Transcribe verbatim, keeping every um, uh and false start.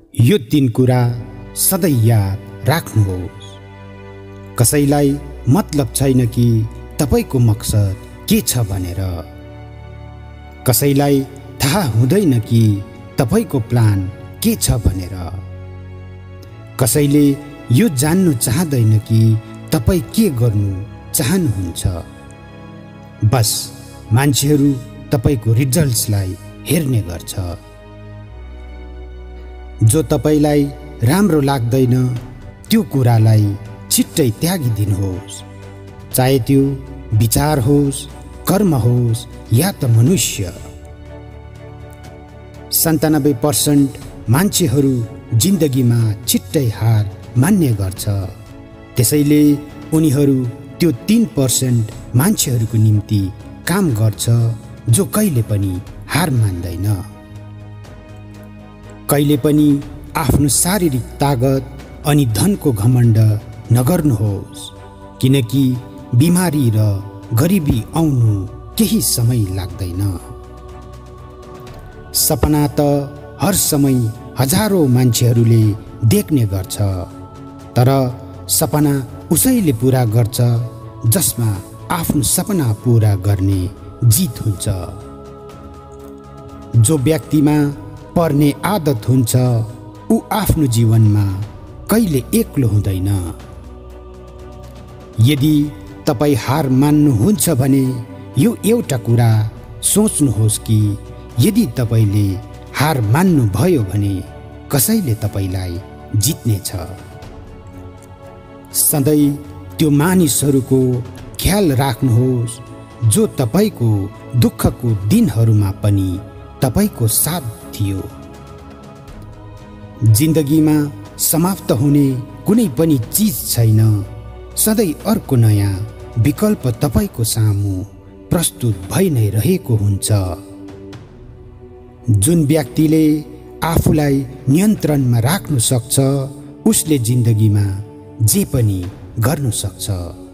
यो तीन कुरा सधैँ याद राख्नुहोस्। कसैलाई मतलब छैन कि तपाईको मकसद के छ भनेर। कसैलाई थाहा हुँदैन कि तपाईको प्लान के छ भनेर। कसैले यो जान्नु चाहदैन कि तपाई के गर्नु चाहनुहुन्छ। बस मान्छेहरू तपाईको रिजल्ट्सलाई हेर्ने गर्छ। जो तपाईलाई राम्रो लाग्दैन त्यो कुरालाई छिट्टै त्यागिदिनुहोस्। चाहे त्यो विचार होस्, कर्म होस् या त मनुष्य। सन्तानब्बे पर्सेन्ट मान्छेहरू जिन्दगीमा छिट्टै हार मान्ने गर्छ। त्यसैले उनीहरू त्यो तीन पर्सेन्ट मान्छेहरूको निम्ति काम गर्छ जो कहिले पनि हार मान्दैन। कहिले पनि आफ्नो शारीरिक तागत अनि धनको घमण्ड नगर्नुहोस्, किनकि बिमारी र गरिबी आउनु केही समय लाग्दैन। सपना त हर समय हजारौं मान्छेहरूले देख्ने गर्छ, तर सपना उसैले पूरा गर्छ जसमा आफ्नो सपना पूरा गर्ने जित हुन्छ। जो व्यक्तिमा पर्ने आदत हुन्छ ऊ आफ्नो जीवनमा कहिले एक्लो हुँदैन। यदि तपाई हार मान्नुहुन्छ भने यो एउटा कुरा सोच्नुहोस् कि यदि तपाईले हार मान्नु भयो भने कसैले तपाईलाई जित्नेछ। सधैँ त्यो मानिसहरूको ख्याल राख्नुहोस् जो तपाईको दुःखको दिनहरूमा पनि तपाईको साथ थियो। जिन्दगीमा समाप्त हुने कुनै पनि चीज छैन। सधैँ अर्को नयाँ विकल्प तपाईको सामु प्रस्तुत भइ नै रहेको हुन्छ। जुन व्यक्तिले आफूलाई नियन्त्रणमा राख्न सक्छ उसले जिन्दगीमा जे पनि गर्न सक्छ।